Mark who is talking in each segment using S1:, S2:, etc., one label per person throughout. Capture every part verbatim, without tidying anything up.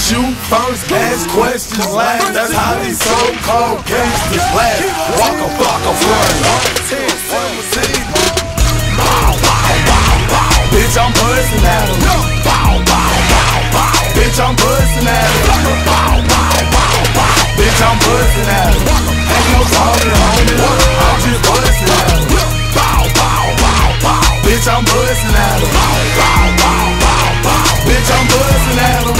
S1: Shoot first, ask questions last. That's how these so-called gangsters last. Walk a block of bitch, I'm buzzing at him. Bitch, I'm buzzing at him. Bitch, I'm buzzing at him. Ain't no talking, homie. I'm just buzzing at him. Bitch, I'm buzzing at him. Bitch, I'm buzzing at him.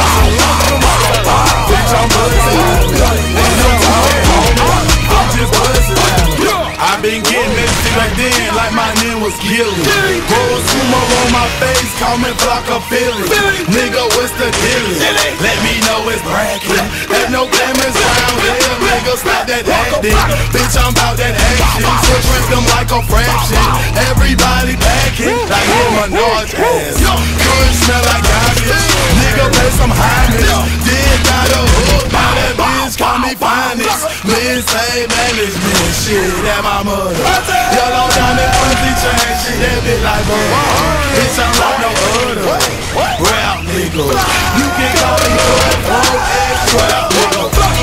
S1: Bitch, I'm buzzing at him. Ain't no talking, homie. I'm just buzzing at him. I been getting messy back then like my name was Gilly. Roll sumo on my face, call me block a Philly. Nigga, what's the dealie? Let me know it's bracket. Have no cameras around here, nigga, stop that acting. Bitch, I'm about that action, so drink them like a fraction. Everybody packing like a Minaj ass. Good smell like garbage. Nigga, pay some highness. Did got a hook, now that bitch call me finest. Men say management, shit, that my mother. Yellow diamond, fuzzy chain, shit, that bitch like butter. Bitch, I'm like no other. Rap nigga, you can call me good, broke ass trap nigga.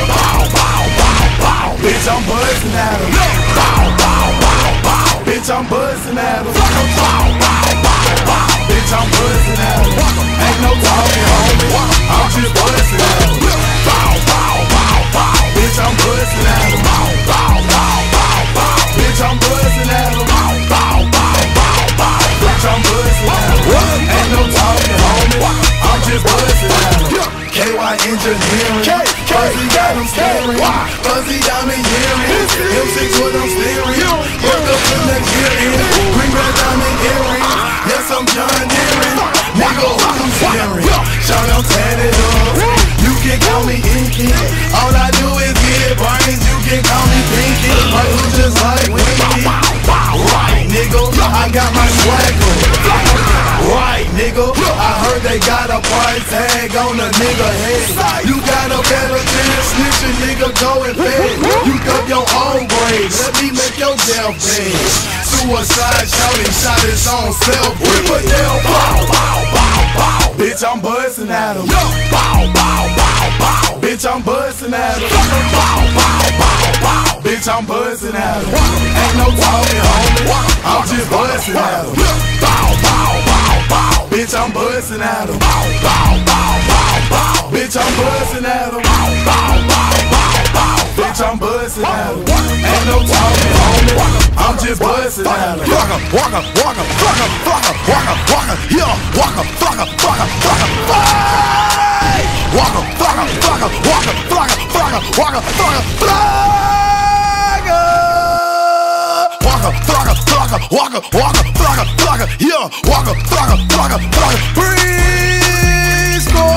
S1: Bitch, I'm buzzing at him. Bitch, I'm buzzing at him. Bitch, I'm buzzing at him. Ain't no talking, homie. I'm just buzzing at him. Bitch, I'm buzzing at him. Bitch, I'm buzzing at him. Bitch, I'm buzzing at him. Ain't no talking, homie. I'm just buzzing at him. K Y engineering. Fuzzy got him staring. Fuzzy diamond earrings. M six with them steering. Work up to next year in. Green red diamond earrings. Yes, I'm John Deering. Nigga, who I'm steering. Shout out, tatted up. You can call me Inky. All I do is get brains. You can call me Pinky. Like who just like Winky. Right, nigga, I got my swagger. Right, nigga, I heard they got a price tag on a nigga head. You got a better chance, snitching, nigga, go and pay. You got your own grades, let me make your jail pay. Suicide shouting, shot his own self. Rip a nail, bow, bow, bow, bow. Bitch, I'm buzzing at him. Bow, bow, bow, bow. Bitch, I'm buzzing at him. Bow, bow, bow, bow. Bitch, I'm buzzing at him. Ain't no talking, homie. I'm just buzzing at him. Bow, bow, bow, bow. Bitch, I'm buzzing at him. Bow, bow, bow, bow, bow. Bitch, I'm buzzing at him. Bow, bow, bow, bow, bow. Bitch, I'm buzzing at him. Ain't no talking, homie. I'm just buzzing at him.
S2: Walk up, walk up, walk up, walk up, walk up, walk up, walk up, yeah, walk up, walk up, walk up, walk up, fly. Walk up, walk up, walk up, walk up, walk up, walk up, walk up, walk up, fly. Walk up, walk up, walk up, walk up, walk up, walk up, walk up, yeah, walk up, walk up, walk up, walk up, breeze, go.